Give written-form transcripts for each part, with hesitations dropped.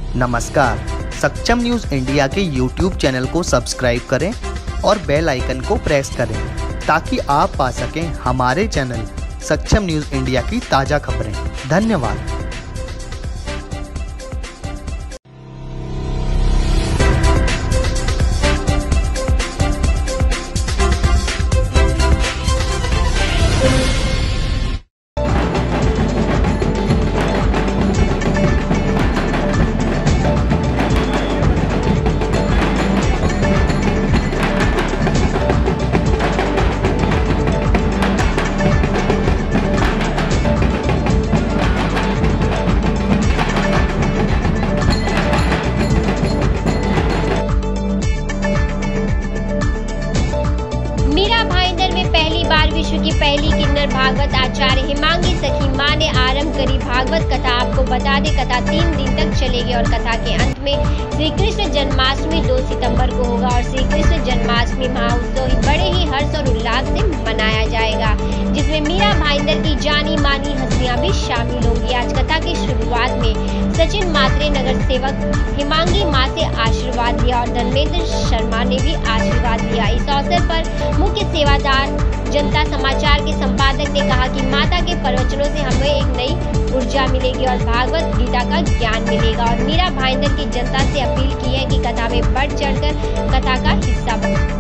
नमस्कार, Saksham news India के YouTube channel को सब्सक्राइब करें और बेल आइकन को प्रेस करें ताकि आप पा सकें हमारे चैनल सक्षम न्यूज़ इंडिया की ताज़ा खबरें। धन्यवाद। मीरा भाईंदर में पहली बार विश्व की पहली किन्नर भागवत आचार्य हिमांगी सखी मां ने आरंभ करी भागवत कथा। आपको बता दें, कथा 3 दिन तक चलेगी और कथा के अंत में श्री कृष्ण जन्माष्टमी 2 सितंबर को होगा और श्री कृष्ण जन्माष्टमी महाउत्सव बड़े ही हर्ष और उल्लास से मनाया जाएगा, जिसमें मीरा भाईंदर की जानी मानी हस्तियां भी शामिल होंगी। आज कथा की शुरुआत में सचिन मात्रे नगर सेवक हिमांगी मां से आशीर्वाद लिया और धर्मेंद्र शर्मा ने भी आशीर्वाद लिया। इस अवसर पर मुख्य सेवादार जनता समाचार के संपादक ने कहा कि माता के प्रवचनों से हमें एक नई ऊर्जा मिलेगी और भागवत गीता का ज्ञान मिलेगा और मीरा भाईंदर की जनता से अपील की है कि कथा में बढ़ चढ़कर कथा का हिस्सा बने।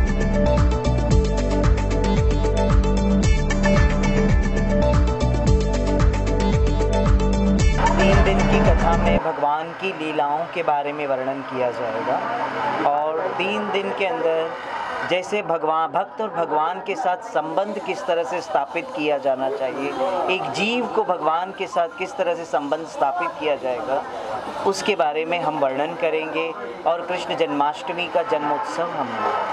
3 दिन की कथा में भगवान की लीलाओं के बारे में वर्णन किया जाएगा और 3 दिन के अंदर जैसे भक्त और भगवान के साथ संबंध किस तरह से स्थापित किया जाना चाहिए, एक जीव को भगवान के साथ किस तरह से संबंध स्थापित किया जाएगा, उसके बारे में हम वर्णन करेंगे और कृष्ण जन्माष्टमी का जन्मोत्सव हम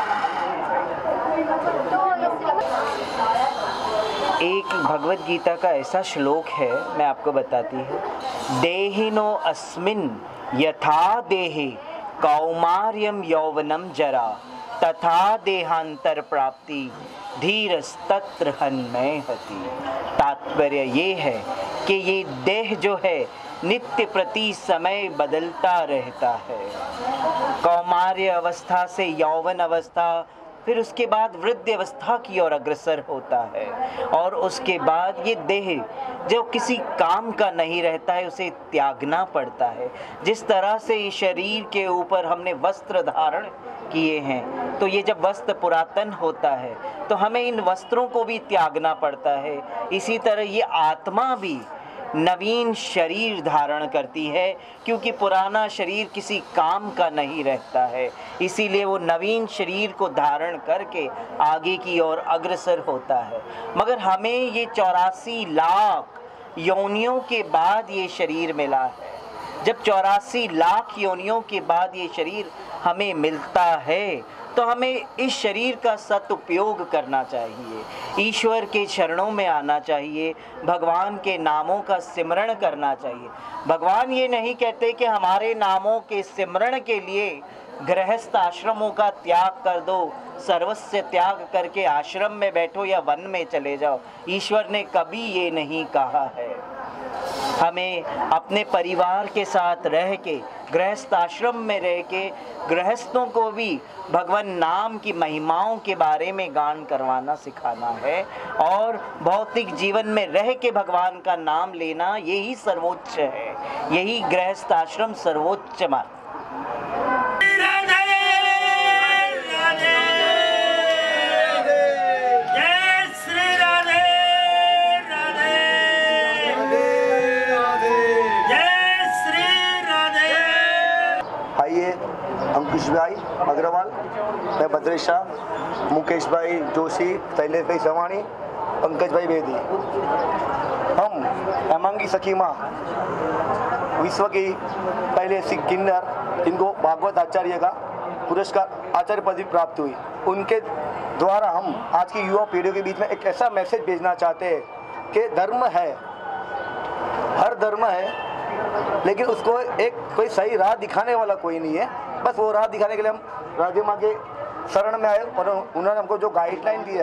एक भगवत गीता का ऐसा श्लोक है, मैं आपको बताती हूँ। देहिनो अस्मिन् यथा देहि कौमार्यम यौवनम जरा तथा देहांतर प्राप्ति धीरस्तत्र हन्मयहति। तात्पर्य ये है कि ये देह जो है नित्य प्रति समय बदलता रहता है। कौमार्य अवस्था से यौवन अवस्था, फिर उसके बाद वृद्ध अवस्था की ओर अग्रसर होता है और उसके बाद ये देह जो किसी काम का नहीं रहता है उसे त्यागना पड़ता है। जिस तरह से इस शरीर के ऊपर हमने वस्त्र धारण किए हैं, तो ये जब वस्त्र पुरातन होता है तो हमें इन वस्त्रों को भी त्यागना पड़ता है। इसी तरह ये आत्मा भी नवीन शरीर धारण करती है, क्योंकि पुराना शरीर किसी काम का नहीं रहता है, इसीलिए वो नवीन शरीर को धारण करके आगे की ओर अग्रसर होता है। मगर हमें ये 84 लाख योनियों के बाद ये शरीर मिला है। जब 84 लाख योनियों के बाद ये शरीर हमें मिलता है तो हमें इस शरीर का सदुपयोग करना चाहिए, ईश्वर के चरणों में आना चाहिए, भगवान के नामों का सिमरण करना चाहिए। भगवान ये नहीं कहते कि हमारे नामों के सिमरण के लिए गृहस्थ आश्रमों का त्याग कर दो, सर्वस्व त्याग करके आश्रम में बैठो या वन में चले जाओ। ईश्वर ने कभी ये नहीं कहा है। हमें अपने परिवार के साथ रह के, गृहस्थ आश्रम में रह के गृहस्थों को भी भगवान नाम की महिमाओं के बारे में गान करवाना सिखाना है और भौतिक जीवन में रह के भगवान का नाम लेना यही सर्वोच्च है, यही गृहस्थ आश्रम सर्वोच्च मार्ग। अंकुश भाई अग्रवाल, मैं भद्रेश शाह, मुकेश भाई जोशी, शैलेश भाई सवाणी, पंकज भाई बेदी, हम हिमांगी सखी माँ विश्व की पहले सिख किन्नर जिनको भागवत आचार्य का पुरस्कार आचार्य पदवी प्राप्त हुई, उनके द्वारा हम आज की युवा पीढ़ियों के बीच में एक ऐसा मैसेज भेजना चाहते हैं कि धर्म है, हर धर्म है, लेकिन उसको एक कोई सही राह दिखाने वाला कोई नहीं है। बस वो राह दिखाने के लिए हम राधे माँ के शरण में आए और उन्होंने हमको जो गाइडलाइन दिया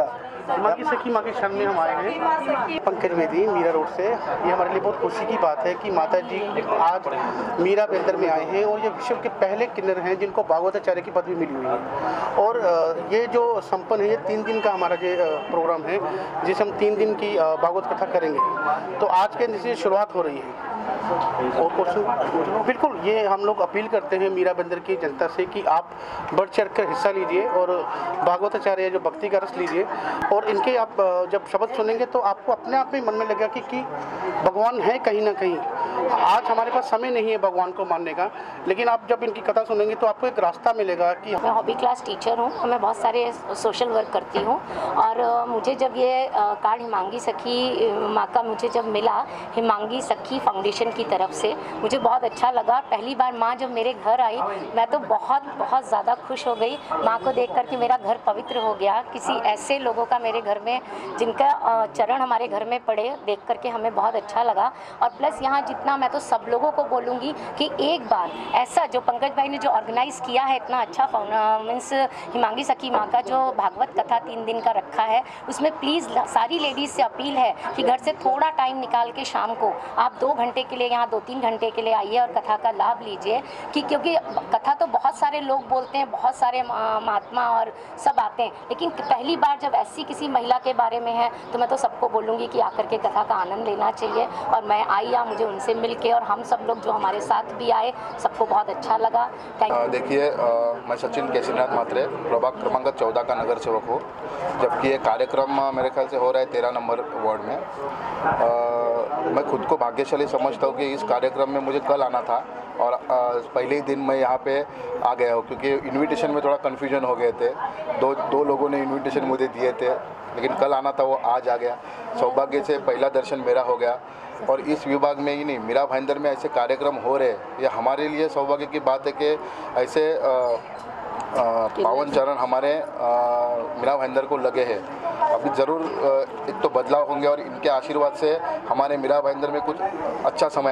हिमांगी सखी माँ के शरण में हम आए हैं पंकज बेदी मीरा रोड से। ये हमारे लिए बहुत खुशी की बात है कि माता जी आज मीरा बेंदर में आए हैं और ये विश्व के पहले किन्नर हैं जिनको भागवताचार्य की पदवी मिली हुई है। और ये जो संपन्न है, ये 3 दिन का हमारा जो प्रोग्राम है, जिसे हम 3 दिन की भागवत कथा करेंगे। तो आज के दिन से शुरुआत हो रही है। और क्वेश्चन बिल्कुल, ये हम लोग अपील करते हैं मीरा बेंदर की जनता से कि आप बढ़ चढ़ कर हिस्सा लीजिए और भागवताचार्य जो भक्ति का रस लीजिए। और इनके आप जब शब्द सुनेंगे तो आपको अपने आप में मन में लगेगा कि भगवान है कहीं ना कहीं। आज हमारे पास समय नहीं है भगवान को मानने का, लेकिन आप जब इनकी कथा सुनेंगे तो आपको एक रास्ता मिलेगा कि मैं हॉबी क्लास टीचर हूँ। मैं बहुत सारे सोशल वर्क करती हूँ और मुझे जब ये कार्ड हिमांगी सखी माँ का मुझे जब मिला हिमांगी सखी फाउंडेशन की तरफ से, मुझे बहुत अच्छा लगा। पहली बार माँ जब मेरे घर आई मैं तो बहुत ज़्यादा खुश हो गई। माँ को देख करके मेरा घर पवित्र हो गया। किसी ऐसे लोगों का मेरे घर में जिनका चरण हमारे घर में पड़े देख करके हमें बहुत अच्छा लगा। और प्लस यहाँ जितना मैं तो सब लोगों को बोलूँगी कि एक बार ऐसा जो पंकज भाई ने जो ऑर्गेनाइज़ किया है इतना अच्छा मीन्स हिमांगी सखी माँ का जो भागवत कथा 3 दिन का रखा है, उसमें प्लीज़ सारी लेडीज़ से अपील है कि घर से थोड़ा टाइम निकाल के शाम को आप 2 घंटे के लिए यहाँ 2-3 घंटे के लिए आइए और कथा का लाभ लीजिए। कि क्योंकि कथा तो बहुत सारे लोग बोलते हैं, बहुत सारे महात्मा और सब आते हैं, लेकिन पहली बार जब ऐसी किसी महिला के बारे में है तो मैं तो सबको बोलूँगी कि आकर के कथा का आनंद लेना चाहिए। और मैं आई या मुझे उनसे मिल के और हम सब लोग जो हमारे साथ भी आए सबको बहुत अच्छा लगा। Thank you. देखिए, मैं सचिन केसीनाथ मात्रे प्रभाग क्रमांक 14 का नगर सेवक हूँ। जबकि ये कार्यक्रम मेरे ख्याल से हो रहा है 13 नंबर वार्ड में। मैं खुद को भाग्यशाली समझता हूँ कि इस कार्यक्रम में मुझे कल आना था और पहले ही दिन मैं यहाँ पे आ गया हूँ, क्योंकि इनविटेशन में थोड़ा कन्फ्यूजन हो गए थे। दो लोगों ने इनविटेशन मुझे दिए थे, लेकिन कल आना था, वो आज आ गया। सौभाग्य से पहला दर्शन मेरा हो गया। और इस विभाग में ही नहीं, मीरा भाईंदर में ऐसे कार्यक्रम हो रहे, ये हमारे लिए सौभाग्य की बात है कि ऐसे पावन चरण हमारे मीरा भाईंदर को लगे हैं। अभी ज़रूर एक तो बदलाव होंगे और इनके आशीर्वाद से हमारे मीरा भाईंदर में कुछ अच्छा समय